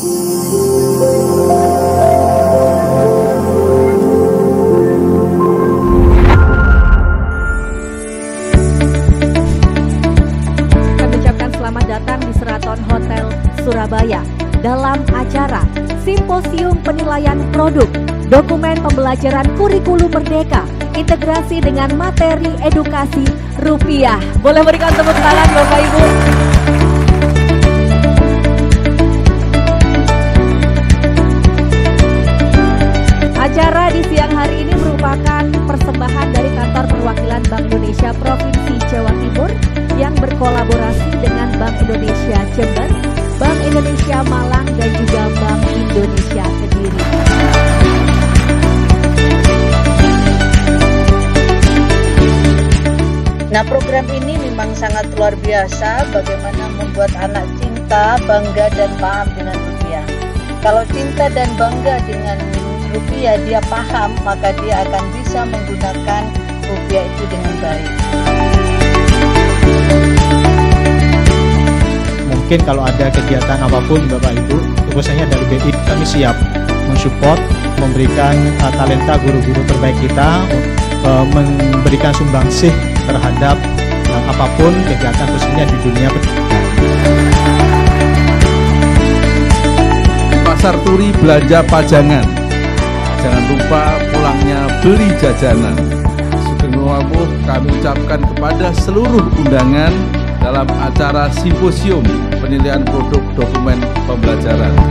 Hotel Surabaya dalam acara Simposium Penilaian Produk, Dokumen Pembelajaran Kurikulum Merdeka, Integrasi dengan Materi Edukasi Rupiah. Boleh berikan tepuk tangan Bapak Ibu. Acara di siang hari ini merupakan persembahan dari Kantor Perwakilan Bank Indonesia Provinsi Jawa Timur yang berkolaborasi dengan Bank Indonesia Jember, Bank Indonesia Malang, dan juga Bank Indonesia Kediri. Nah, program ini memang sangat luar biasa bagaimana membuat anak cinta, bangga, dan paham dengan rupiah. Kalau cinta dan bangga dengan rupiah dia paham, maka dia akan bisa menggunakan rupiah itu dengan baik. Mungkin kalau ada kegiatan apapun Bapak Ibu, khususnya dari BI, kami siap mensupport, memberikan talenta guru-guru terbaik kita, memberikan sumbangsih terhadap apapun kegiatan khususnya di dunia pendidikan. Pasar Turi belanja pajangan, jangan lupa pulangnya beli jajanan. Sugeng Wawuh kami ucapkan kepada seluruh undangan dalam acara Simposium Penilaian Produk Dokumen Pembelajaran.